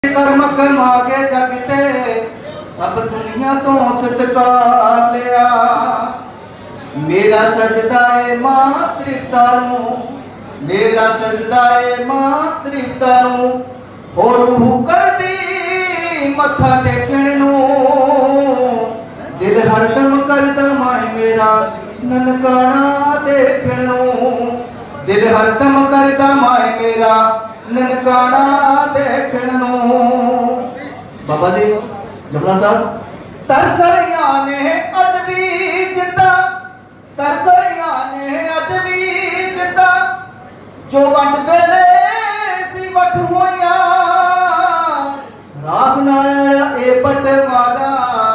कर्म कमा के जगते सब दुनिया तो सदका लिया। मेरा सजदा है मातृता नूं, मेरा सजदा है मातृता नूं, और रूह कर दी मथा टेकण नूं। दिल हरदम करदा माए मेरा ननकाना देखण नूं। दिल हरदम करदा माए मेरा ननकाना देखण नूं। बाबा जी जमना साहब तरसरिया ने अज भी जिंदा, तरसरिया ने अज भी जिंदा, जो वंड वेले सी वट होया। रास ना आया ए बटवारा,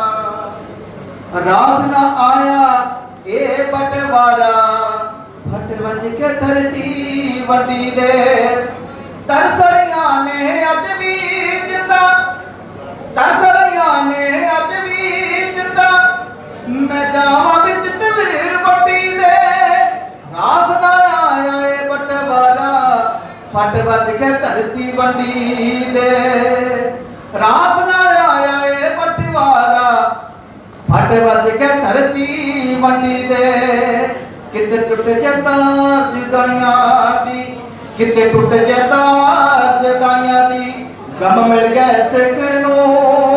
रास ना आया ए बटवारा, फट वज के धरती वडी दे। तरसरिया ने अज भी जिंदा, तरसरिया ने अज भी जिंदा, मैं जावा बिच दिल वडी दे। रास ना आया ए बटवारा, फट वज के धरती वडी दे। रास ना आया ए बटवारा, फट वज के धरती वडी दे। किते टुट जतार जुदाइयां दी, किते टुट जतार जुदाइयां दी, गम मिल गए सेकण नूं।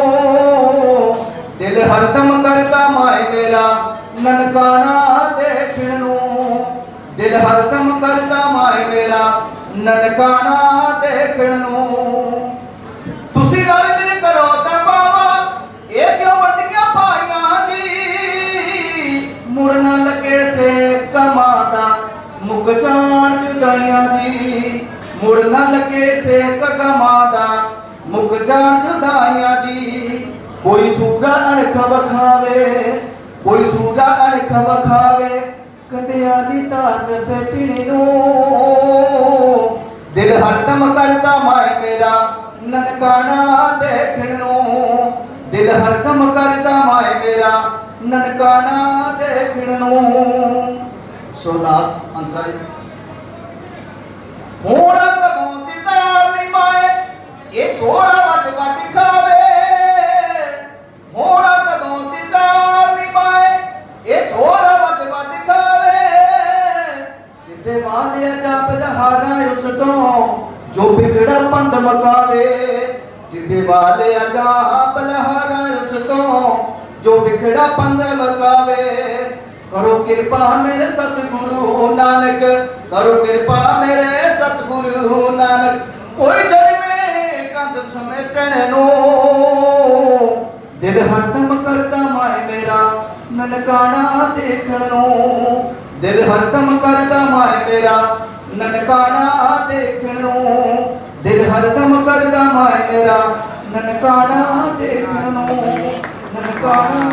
दिल हरदम करदा माए मेरा ननकाना देखण नूं। दिल हरदम करदा माए मेरा ननकाना देखण नूं। तुसी रल मिल करो ते बावा ए क्यों वड्डियां पाइयां जी। मुड़ ना लगे से कमादा मुक जान जुदाइयां जी। मुड़ ना लगे से कमादा मुक जान जुदाइयां जी। कोई सूरा अणख वखावे, कोई सूरा अणख वखावे, कंडियाली तार बेटणी नूं। दिल हरदम करदा माए मेरा ननकाना देखण नूं। दिल हरदम करदा माए मेरा ननकाना देखण नूं। सो लास्ट अंतरा होना कदों दीदार नी माए ये छोड़ा वट वट खावे। होना कदों दीदार नी माए ये छोड़ा वट वट खावे। जिबे वालिया जा बलहारा उस तो जो बिगड़ा पंध मकावे। जिबे वालिया जा बलहारा उस तो जो बिगड़ा पंध मकावे। करो कृपा मेरे सतगुरु नानक, करो कृपा मेरे सतगुरु नानक। कोई जन्मे कंध समेटण नूं। दिल हरदम करदा माए मेरा ननकाना देखण नूं। दिल हरदम करदा माए मेरा ननकाना देखण नूं। दिल हरदम करदा माए मेरा ननकाना देखण नूं। ननकाना